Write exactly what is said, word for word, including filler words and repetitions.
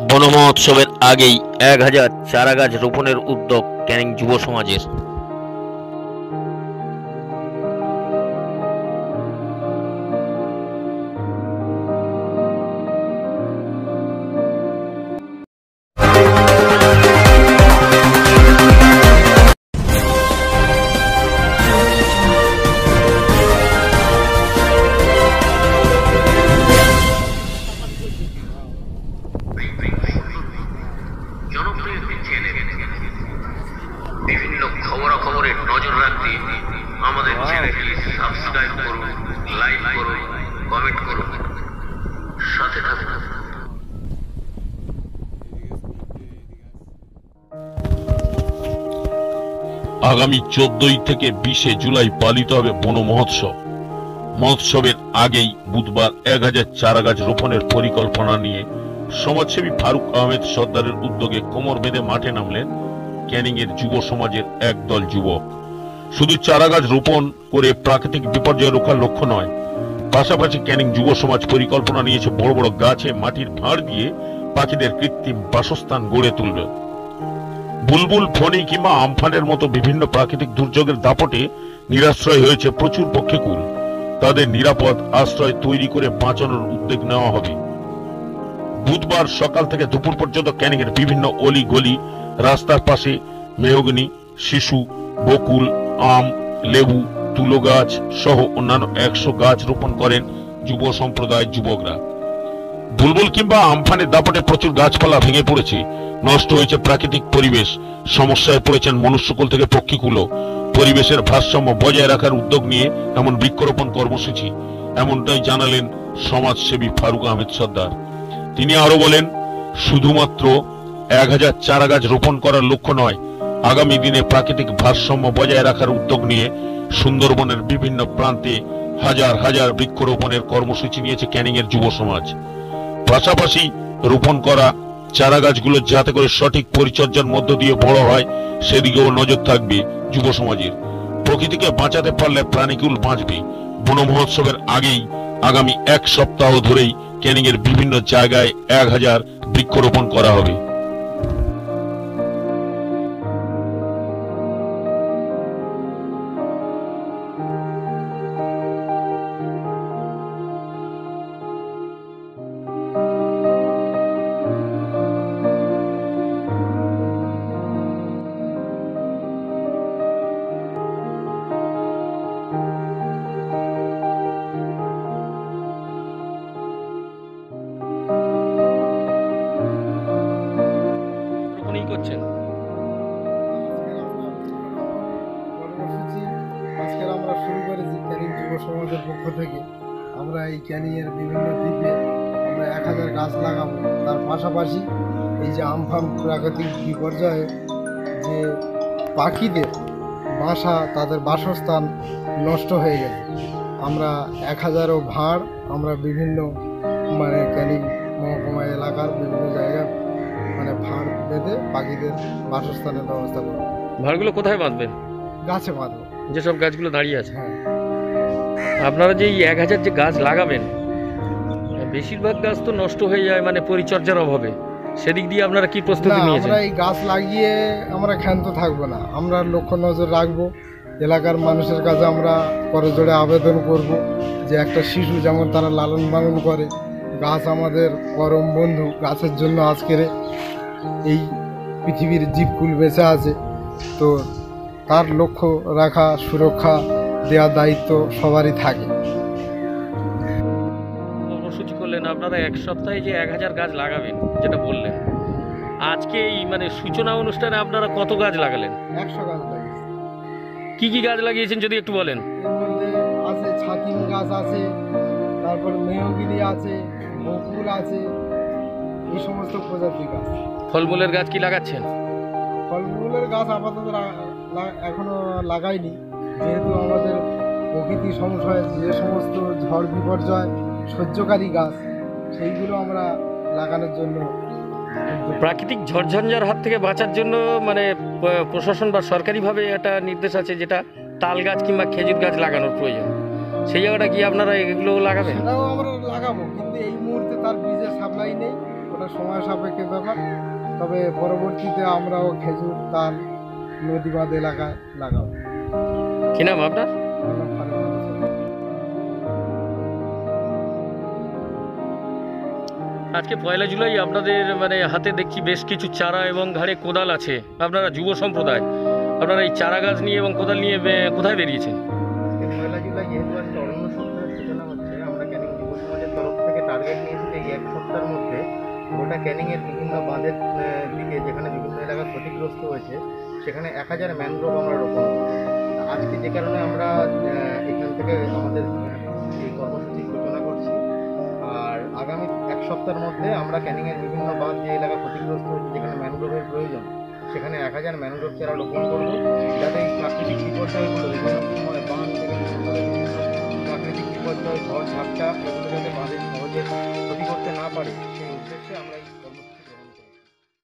বন মহোৎসবের আগেই এক হাজার চারা গাছ রোপণের উদ্যোগ ক্যানিং যুব সমাজের। বিভিন্ন খবরাখবরের নজর রাখতে আমাদের চ্যানেলটি সাবস্ক্রাইব করুন, লাইক করুন, কমেন্ট করুন, সাথে থাকুন। আগামী চোদ্দই থেকে বিশে জুলাই পালিত হবে বন মহোৎসব। মহোৎসবের আগেই বুধবার এক হাজার চারা গাছ রোপণের পরিকল্পনা নিয়ে সমাজসেবী ফারুক আহমেদ সর্দারের উদ্যোগে কোমর বেঁধে মাঠে নামলেন ক্যানিং এর যুব সমাজের একদল যুবক। শুধু চারা গাছ রোপণ করে প্রাকৃতিক বিপর্যয় রোখার লক্ষ্য নয়, পাশাপাশি ক্যানিং যুব সমাজ পরিকল্পনা নিয়েছে বড় বড় গাছে মাটির ভাঁড় দিয়ে পাখিদের কৃত্রিম বাসস্থান গড়ে তুলবে। বুলবুল, ফণী কিংবা আমফানের মতো বিভিন্ন প্রাকৃতিক দুর্যোগের দাপটে নিরাশ্রয় হয়েছে প্রচুর পক্ষীকুল। তাদের নিরাপদ আশ্রয় তৈরি করে বাঁচানোর উদ্যোগ নেওয়া হবে। বুধবার সকাল থেকে দুপুর পর্যন্ত ক্যানিং এর বিভিন্ন অলি গলি, রাস্তার পাশে মেহগনি, শিশু, বকুল, আম, লেবু, তুলো গাছ সহ অন্যান্য একশো গাছ রোপণ করেন যুব সম্প্রদায়ের যুবকরা। বুলবুল কিংবা আমফানের দাপটে প্রচুর গাছপালা ভেঙে পড়েছে, নষ্ট হয়েছে প্রাকৃতিক পরিবেশ, সমস্যায় পড়েছেন মনুষ্যকুল থেকে পক্ষীকুলও। পরিবেশের ভারসাম্য বজায় রাখার উদ্যোগ নিয়ে এমন বৃক্ষরোপণ কর্মসূচি, এমনটাই জানালেন সমাজসেবী ফারুক আহমেদ সর্দার। তিনি আরো বলেন, শুধুমাত্র এক হাজার চারা গাছ রোপণ করার লক্ষ্য নয়, আগামী দিনে প্রাকৃতিক ভারসাম্য বজায় রাখার উদ্যোগ নিয়ে সুন্দরবনের বিভিন্ন প্রান্তে হাজার হাজার বৃক্ষরোপণের কর্মসূচি নিয়েছে ক্যানিং এর যুব সমাজ। পাশাপাশি রোপণ করা চারা গাছগুলো যাতে করে সঠিক পরিচর্যার মধ্য দিয়ে বড় হয় সেদিকেও নজর থাকবে যুব সমাজের। প্রকৃতিকে বাঁচাতে পারলে প্রাণীকুল বাঁচবে। বন মহোৎসবের আগেই আগামী এক সপ্তাহ ধরেই ক্যানিং এর বিভিন্ন জায়গায় এক হাজার বৃক্ষরোপণ করা হবে। করছেন কর্মসূচি আজকে আমরা শুরু করেছি ক্যানিং যুব সমাজের পক্ষ থেকে। আমরা এই ক্যানিং এর বিভিন্ন দ্বীপে আমরা এক হাজার গাছ লাগাবো। তার পাশাপাশি এই যে আমফান প্রাকৃতিক বিপর্যয়ে যে পাখিদের বাসা, তাদের বাসস্থান নষ্ট হয়ে গেছে, আমরা এক হাজারও ভাঁড় আমরা বিভিন্ন মানে ক্যানিং মহকুমা এলাকার বিভিন্ন জায়গায় মানে ভাঁড় বেঁধে পাখিদের বাসস্থানের ব্যবস্থা করবো। ভাঁড়গুলো কোথায় বাঁধবেন? গাছে বাঁধবো, যেসব গাছগুলো দাঁড়িয়ে আছে। হ্যাঁ। আপনারা যে এক হাজার যে গাছ লাগাবেন, বেশিরভাগ গাছ তো নষ্ট হয়ে যায় মানে পরিচর্যার অভাবে, সেদিক দিয়ে আপনারা কি প্রস্তুতি নিয়েছেন? আমরা এই গাছ লাগিয়ে আমরা ক্ষান্ত থাকবো না, আমরা লক্ষ্য নজর রাখবো। এলাকার মানুষের কাছে আমরা করজোড়ে আবেদন করব যে একটা শিশু যেমন তারা লালন পালন করে, গাছ আমাদের পরম বন্ধু, গাছের জন্য আজকের এই পৃথিবীর জীবকুল বেঁচে আছে। তো তার লক্ষ্য রাখা, সুরক্ষা দেওয়ার দায়িত্ব সবারই থাকে। কর্মসূচি করলেন আপনারা এক সপ্তাহে যে এক হাজার গাছ লাগাবেন যেটা বললেন, আজকে এই মানে সূচনা অনুষ্ঠানে আপনারা কত গাছ লাগালেন? একশো গাছ লাগিয়েছি। কি কি গাছ লাগিয়েছেন যদি একটু বলেন? এর মধ্যে আছে ছাতিম গাছ আছে, তারপর মেহগিনি আছে, বকুল আছে, এই সমস্ত প্রজাতির গাছ। ফলমূলের গাছ কি লাগাচ্ছেন? ফলমূলের গাছ আপাতত এখনো লাগাইনি, যেহেতু আমাদের প্রকৃতি সমস্যায় যে সমস্ত ঝড় বিপর্যয় সহ্যকারী গাছ সেইগুলো আমরা লাগানোর জন্য। প্রাকৃতিক ঝড়ঝঞ্ঝার হাত থেকে বাঁচার জন্য মানে প্রশাসন বা সরকারিভাবে একটা নির্দেশ আছে যেটা তাল গাছ কিংবা খেজুর গাছ লাগানোর প্রয়োজন, সেই জায়গাটা কি আপনারা এগুলো লাগাবেন? সেটাও আমরা লাগাবো, কিন্তু এই মুহূর্তে তার বীজের সাপ্লাই নেই। ওটা সময় সাপেক্ষের ব্যাপার। তবে পরবর্তীতে আমরাও খেজুর তাল নদী বাঁধ এলাকায় লাগাবো। কি নাম আপনার? আজকে পয়লা জুলাই আপনাদের মানে হাতে দেখছি বেশ কিছু চারা এবং ঘাড়ে কোদাল আছে। আপনারা যুব সম্প্রদায়, আপনারা এই চারা গাছ নিয়ে এবং কোদাল নিয়ে বে- কোথায় বেরিয়েছেন? পয়লা জুলাই যেহেতু আজকে অরণ্য সপ্তাহের সূচনা হচ্ছে, আমরা ক্যানিং যুব সমাজের তরফ থেকে টার্গেট নিয়েছি যে এই এক সপ্তাহের মধ্যে গোটা ক্যানিংয়ের বিভিন্ন বাঁধের আহ, দিকে যেখানে বিভিন্ন এলাকা ক্ষতিগ্রস্ত হয়েছে সেখানে এক হাজার ম্যানগ্রোভ আমরা রোপণ করব। আজকে যে কারণে আমরা আহ, এখান থেকে আমাদের আহ, এই কর্মসূচির সূচনা করছি। আর আগামী এক সপ্তাহের মধ্যে আমরা ক্যানিংয়ের বিভিন্ন বাঁধ যে এলাকা ক্ষতিগ্রস্ত হয়েছে যেখানে ম্যানগ্রোভের প্রয়োজন সেখানে এক হাজার ম্যানগ্রোভ চারা রোপণ করবো, যাতে এই প্রাকৃতিক বিপর্যয়গুলো বিভিন্ন সময় বাঁধ থেকে শুরু করে বিভিন্ন প্রাকৃতিক বিপর্যয় ঝড় ঝাপটা এগুলো যাতে বাঁধের সহজে ক্ষতি করতে না পারে সেই উদ্দেশ্যে আমরা এই কর্মসূচি